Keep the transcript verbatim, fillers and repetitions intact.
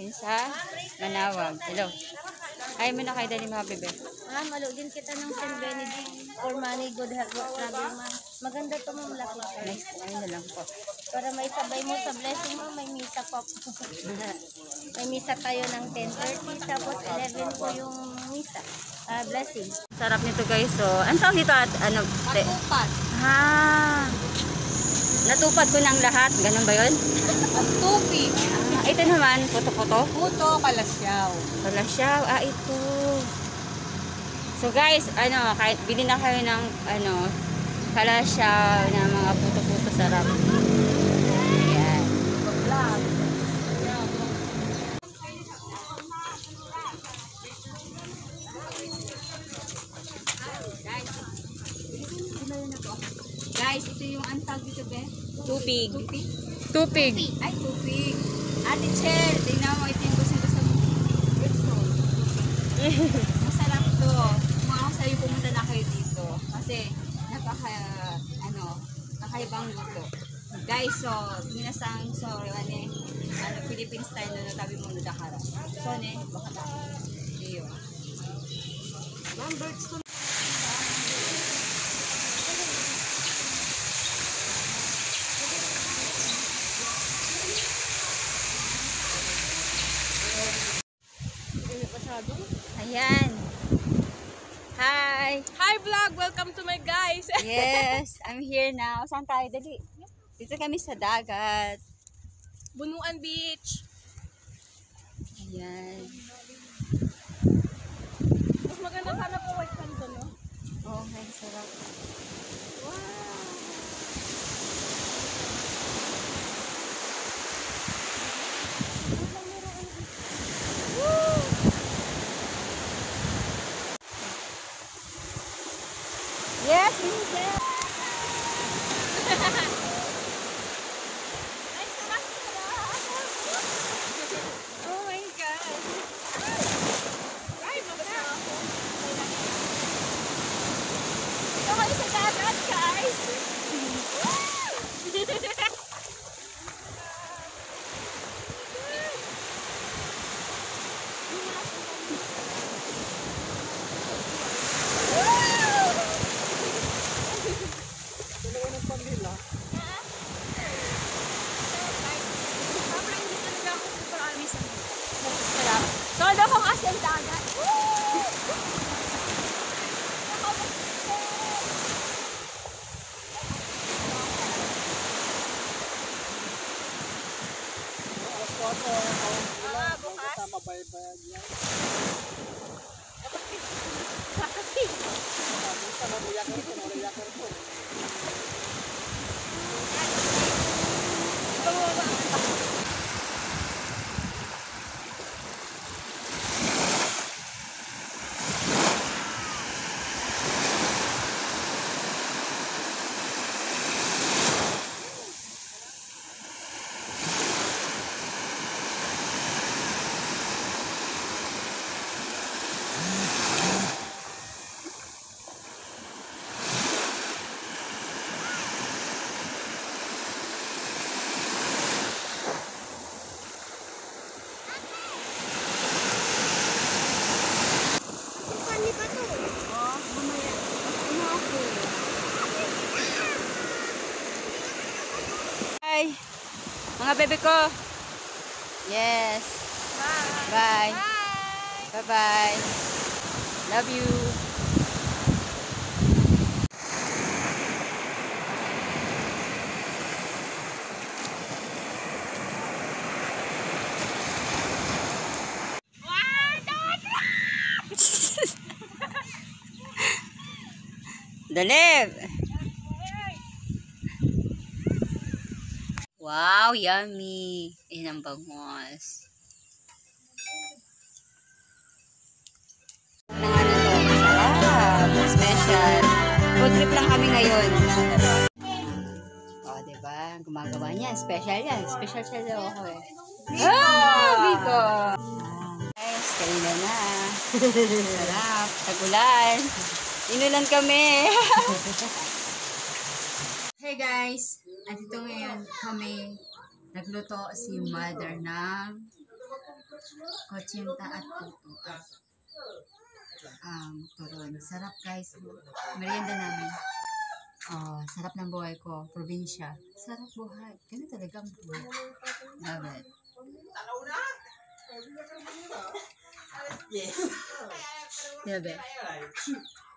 namin sa Manaoag. Hello. Ay mo na kayo dali mga bebe. Ah, malugin kita ng Saint Benedict for money, good health, travel man. Maganda to mo malaki. Nice. Ayun na lang po. Para may sabay mo sa blessing mo, may misa pa po. May misa tayo ng ten thirty, tapos eleven po yung misa. Ah, blessing. Sarap nito guys. So, ano tawag dito at ano? Matupad. Ha. Natupad ko ng lahat. Ganun ba yun? Tupig. Ah, ito naman, puto-puto. Puto, kalasyaw. Kalasyaw. Ah, ito. So guys, ano, kahit bili na kayo ng ano, kalasyaw na mga puto-puto sarap. Ayan. Guys, ito yung antag dito, be? Tupig. Tupig? Tupig. Ay, tupig. Ate Chel, tingnan mo, ito yung gusto-gusto mo. Masarap to. Kung ako sa'yo, pumunta na kayo dito. Kasi, napaka, ano, nakaibang luto. Guys, so, minasang, so, ano, ano, Philippine style na natabi mo na dakara. So, ne, baka na. Iyo. Lamberts to. Ayan. Hi. Hi vlog, welcome to my guys. Yes, I'm here now. Saan tayo? Dali. Dito kami sa dagat. Bunuan Beach. Ayan. Mas maganda sana po white sand to, no? Oh, okay, sarap. Wow. Yes, Vincent. Oh my God. Ay, mabasa ako. Ito kayo sa dagat, guys. Todo kong asin dagat. Ah, bukas. Mabaybayad yan. Bakit? Sama mo yakor ko, wala yakor ko. Bye. Mga bebe ko. Yes. Bye. Bye. Bye-bye. Love you. Dalib. Wow, yummy. Eh, ang bangos. Nang ano to, masarap. Special. Food trip lang kami ngayon. O, oh, diba? Gumagawa niya. Special yan. Special siya daw ako eh. Ah, Biko. Guys, kaina na. Sarap. Tagulan. Inulan kami. Hey guys. Andito ngayon kami. Nagluto si mother ng Kotsinta at puto at um, turon. Sarap guys. Merienda namin. Oh, sarap ng buhay ko. Probinsya. Sarap buhay. Ganun talaga ang buhay. Love it. Yes. Love it.